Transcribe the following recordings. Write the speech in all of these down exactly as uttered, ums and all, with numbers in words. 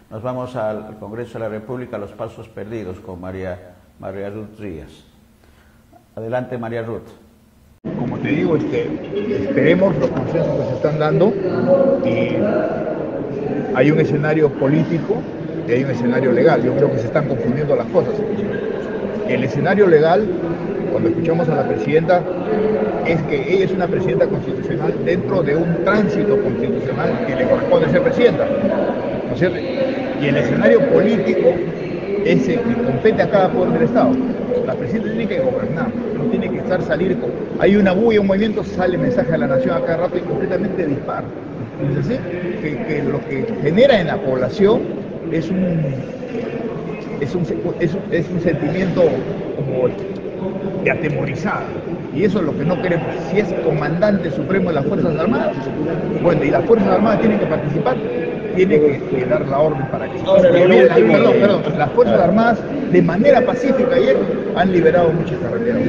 Nos vamos al, al Congreso de la República, a los pasos perdidos, con María, María Ruth Ríos. Adelante, María Ruth. Como te digo, este, esperemos los consensos que se están dando, y hay un escenario político y hay un escenario legal. Yo creo que se están confundiendo las cosas. El escenario legal, cuando escuchamos a la presidenta, es que ella es una presidenta constitucional dentro de un tránsito constitucional que le corresponde ser presidenta, ¿no es cierto? Y el escenario político es el que compete a cada poder del Estado. La presidenta tiene que gobernar, no tiene que estar salir con... Hay una bulla, un movimiento, sale mensaje a la nación a cada rato y completamente dispar. Es decir, que, que lo que genera en la población es un, es un, es un, es un sentimiento como de atemorizada. Y eso es lo que no queremos. Si es comandante supremo de las Fuerzas Armadas, bueno, y las Fuerzas Armadas tienen que participar, tiene que, que dar la orden para que se pase. Perdón, perdón, las Fuerzas Armadas de manera pacífica ayer han liberado muchas carreteras.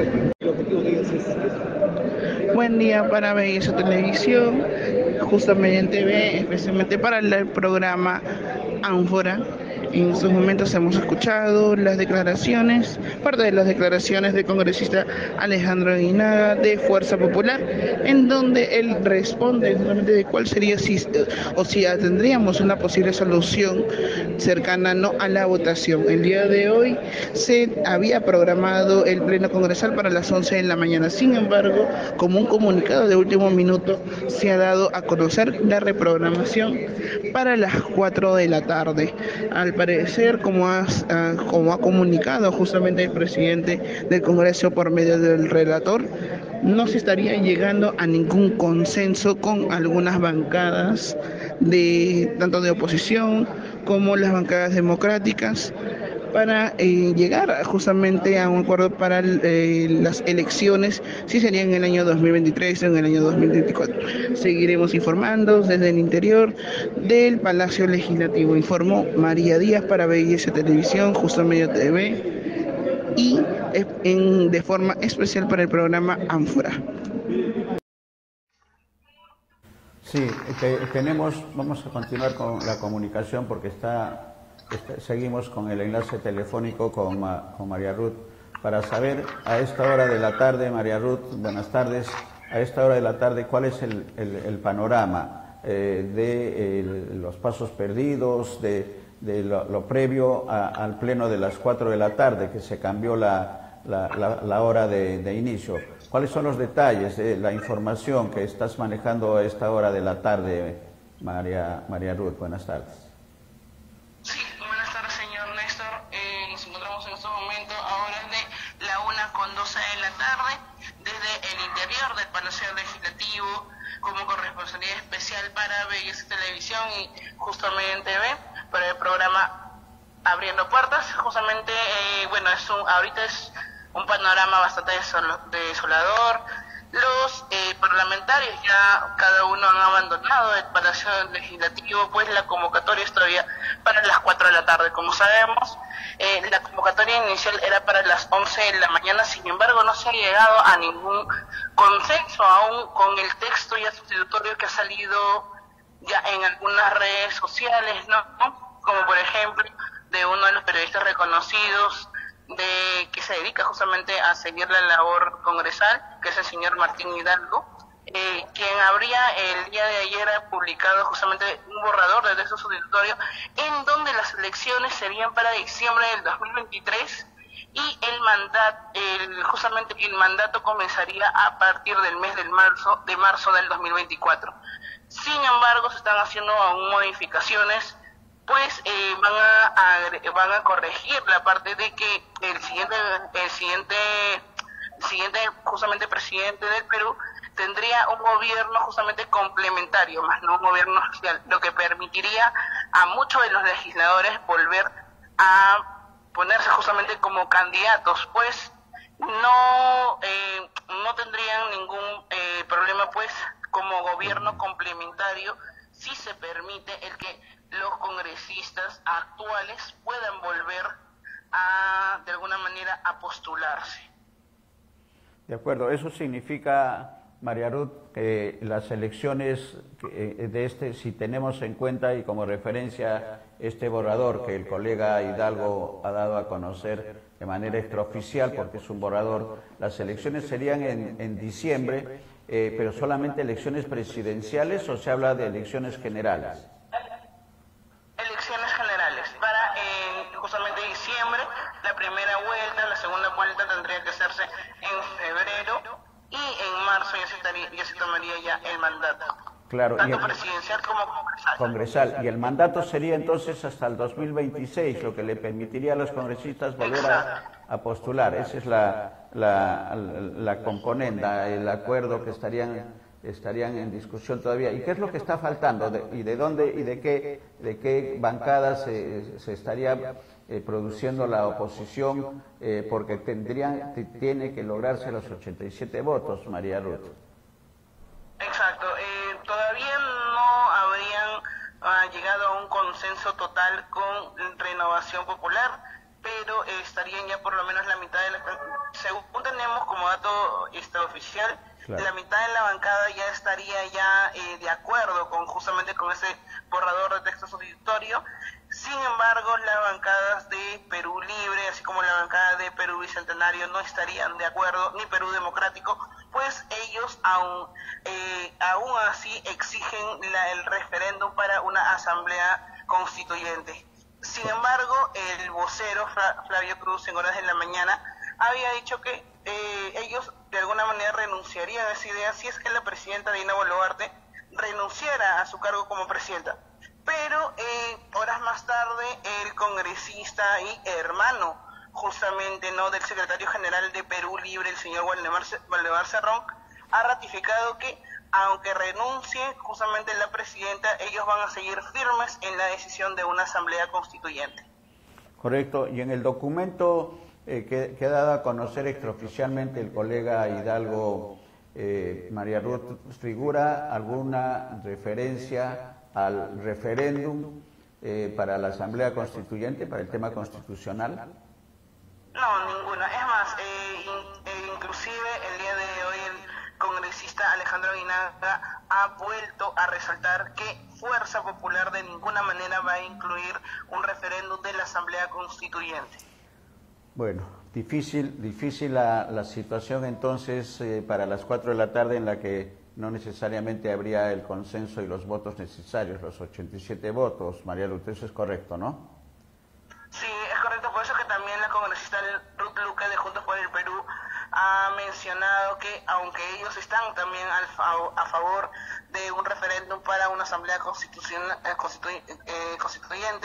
Buen día para B S Televisión, justamente ve, especialmente para el programa Ánfora. En estos momentos hemos escuchado las declaraciones, parte de las declaraciones del congresista Alejandro Aguinaga de Fuerza Popular, en donde él responde justamente de cuál sería si, o si tendríamos una posible solución cercana no a la votación. El día de hoy se había programado el pleno congresal para las once de la mañana. Sin embargo, como un comunicado de último minuto, se ha dado a conocer la reprogramación para las cuatro de la tarde. Al parecer, como ha, como ha comunicado justamente el presidente del Congreso por medio del relator, no se estaría llegando a ningún consenso con algunas bancadas de tanto de oposición como las bancadas democráticas para eh, llegar justamente a un acuerdo para eh, las elecciones, si serían en el año dos mil veintitrés o en el año dos mil veinticuatro. Seguiremos informando desde el interior del Palacio Legislativo. Informó María Díaz para B I S Televisión, Justo Medio T V, y en, de forma especial para el programa Ánfora. Sí, te, tenemos, vamos a continuar con la comunicación porque está... Seguimos con el enlace telefónico con, con María Ruth para saber a esta hora de la tarde, María Ruth, buenas tardes, a esta hora de la tarde, ¿cuál es el, el, el panorama eh, de eh, los pasos perdidos, de, de lo, lo previo a, al pleno de las cuatro de la tarde, que se cambió la, la, la, la hora de, de inicio? ¿Cuáles son los detalles de la información que estás manejando a esta hora de la tarde, María, María Ruth? Buenas tardes. Del Palacio Legislativo, como corresponsalía especial para B I S Televisión y Justo Medio T V, para el programa Abriendo Puertas. Justamente, eh, bueno, es un, ahorita es un panorama bastante desolador. Los eh, parlamentarios ya cada uno han abandonado el Palacio Legislativo, pues la convocatoria es todavía para las cuatro de la tarde, como sabemos. Eh, la convocatoria inicial era para las once de la mañana, sin embargo no se ha llegado a ningún consenso aún con el texto ya sustitutorio que ha salido ya en algunas redes sociales, ¿no? Como por ejemplo de uno de los periodistas reconocidos de que se dedica justamente a seguir la labor congresal, que es el señor Martín Hidalgo, eh, quien habría el día de ayer publicado justamente un borrador de texto sustitutorio en donde las elecciones serían para diciembre del dos mil veintitrés y el mandato, el, justamente el mandato comenzaría a partir del mes de marzo, de marzo del dos mil veinticuatro. Sin embargo, se están haciendo aún modificaciones, pues eh, van a, a van a corregir la parte de que el siguiente el siguiente el siguiente justamente presidente del Perú tendría un gobierno justamente complementario, más no un gobierno social, lo que permitiría a muchos de los legisladores volver a ponerse justamente como candidatos, pues no eh, no tendrían ningún eh, problema, pues como gobierno complementario, si se permite el que los congresistas actuales puedan volver a, de alguna manera, a postularse. De acuerdo, eso significa, María Ruth, eh, las elecciones eh, de este, si tenemos en cuenta y como referencia este borrador que el colega Hidalgo ha dado a conocer de manera extraoficial, porque es un borrador, las elecciones serían en, en diciembre, eh, pero solamente elecciones presidenciales, o se habla de elecciones generales. Elecciones generales para eh, justamente diciembre, la primera vuelta, la segunda vuelta tendría que hacerse en febrero. Y en marzo ya se, estaría, ya se tomaría ya el mandato, claro, tanto y el, presidencial como congresal. congresal. Y el mandato sería entonces hasta el dos mil veintiséis, lo que le permitiría a los congresistas volver a, a postular. Esa es la, la, la componenda, el acuerdo que estarían, estarían en discusión todavía. ¿Y qué es lo que está faltando? De, ¿Y de dónde y de qué, de qué bancadas se, se estaría Eh, produciendo la oposición, eh, porque tendrían, tiene que lograrse los ochenta y siete votos, María Ruth? Exacto, eh, todavía no habrían ah, llegado a un consenso total con Renovación Popular, pero eh, estarían ya por lo menos la mitad de la... Según tenemos como dato este, oficial, claro, la mitad de la bancada ya estaría ya eh, de acuerdo con justamente con ese borrador de texto sustitutorio. Sin embargo, las bancadas de Perú Libre, así como la bancada de Perú Bicentenario, no estarían de acuerdo, ni Perú Democrático, pues ellos aún, eh, aún así exigen la, el referéndum para una asamblea constituyente. Sin embargo, el vocero Flavio Cruz en horas de la mañana había dicho que eh, ellos de alguna manera renunciarían a esa idea si es que la presidenta Dina Boluarte renunciara a su cargo como presidenta. Pero eh, horas más tarde el congresista y hermano justamente no del secretario general de Perú Libre, el señor Waldemar, Waldemar Cerrón, ha ratificado que aunque renuncie justamente la presidenta, ellos van a seguir firmes en la decisión de una asamblea constituyente. Correcto, y en el documento eh, que, que ha dado a conocer extraoficialmente el colega Hidalgo, eh, María Ruth, ¿figura alguna referencia al referéndum eh, para la Asamblea Constituyente, para el tema constitucional? No, ninguna. Es más, eh, in, eh, inclusive el día de hoy el congresista Alejandro Aguinaga ha vuelto a resaltar que Fuerza Popular de ninguna manera va a incluir un referéndum de la Asamblea Constituyente. Bueno, difícil, difícil la, la situación entonces eh, para las cuatro de la tarde, en la que no necesariamente habría el consenso y los votos necesarios, los ochenta y siete votos. María Ruth, eso es correcto, ¿no? Sí, es correcto, por eso que también la congresista Ruth Luque de Juntos por el Perú ha mencionado que aunque ellos están también al fa a favor de un referéndum para una asamblea constitucional, eh, constitu eh, constituyente,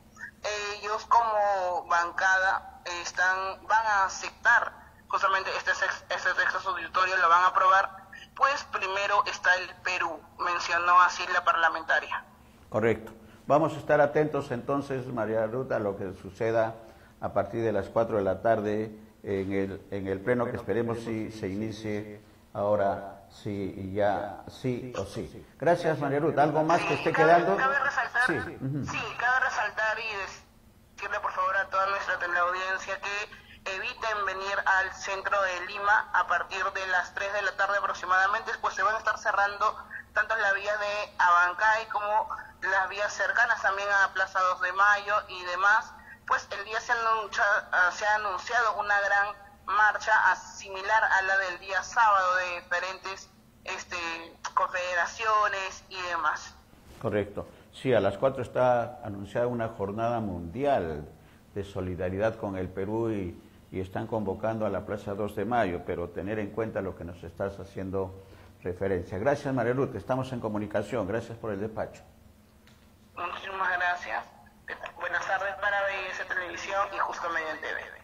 ellos como bancada eh, están van a aceptar justamente este, este texto sustitutorio, lo van a aprobar, pues primero está el Perú, mencionó así la parlamentaria. Correcto. Vamos a estar atentos entonces, María Ruth, a lo que suceda a partir de las cuatro de la tarde en el, en el pleno, que esperemos si se inicie ahora, sí y ya, sí o sí. Gracias, María Ruth. ¿Algo más que esté cabe, quedando? Cabe resaltar, sí, uh-huh. sí, cabe resaltar y decirle por favor a toda nuestra teleaudiencia que eviten venir al centro de Lima a partir de las tres de la tarde aproximadamente, pues se van a estar cerrando tanto la vía de Abancay como las vías cercanas también a Plaza dos de Mayo y demás. Pues el día se ha anunciado, se ha anunciado una gran marcha similar a la del día sábado de diferentes este, confederaciones y demás. Correcto. Sí, a las cuatro está anunciada una jornada mundial de solidaridad con el Perú y, y están convocando a la Plaza dos de Mayo, pero tener en cuenta lo que nos estás haciendo referencia. Gracias, María Ruth, estamos en comunicación. Gracias por el despacho. Muchísimas gracias. Buenas tardes para B S Televisión y Justo Medio en T V.